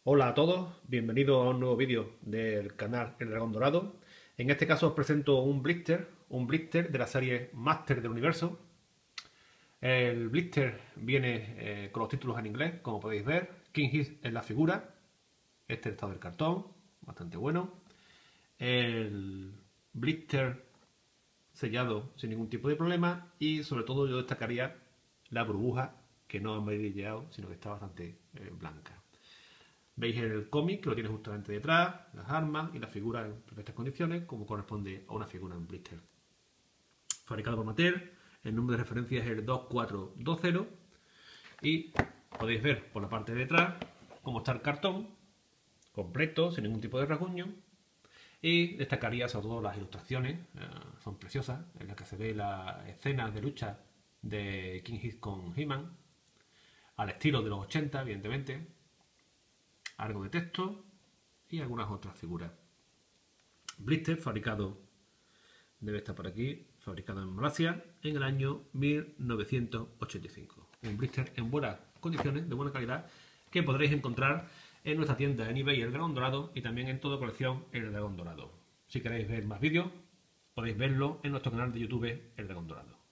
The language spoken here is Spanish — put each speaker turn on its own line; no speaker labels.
Hola a todos, bienvenidos a un nuevo vídeo del canal El Dragón Dorado. En este caso os presento un blister de la serie Master del Universo. El blister viene con los títulos en inglés, como podéis ver. King Hit es la figura, este es el estado del cartón, bastante bueno. El blister sellado sin ningún tipo de problema y sobre todo yo destacaría la burbuja que no ha amarillado, sino que está bastante blanca. Veis el cómic que lo tiene justamente detrás, las armas y la figura en perfectas condiciones, como corresponde a una figura en blister. Fabricado por Mattel, el número de referencia es el 2420 y podéis ver por la parte de detrás cómo está el cartón, completo, sin ningún tipo de rasguño. Y destacaría sobre todo las ilustraciones, son preciosas, en las que se ve las escenas de lucha de King Hit con He-Man, al estilo de los 80, evidentemente, algo de texto y algunas otras figuras. Blister fabricado, debe estar por aquí, fabricado en Malasia en el año 1985. Un blister en buenas condiciones, de buena calidad, que podréis encontrar en nuestra tienda en eBay El Dragón Dorado y también en toda colección El Dragón Dorado. Si queréis ver más vídeos, podéis verlo en nuestro canal de YouTube El Dragón Dorado.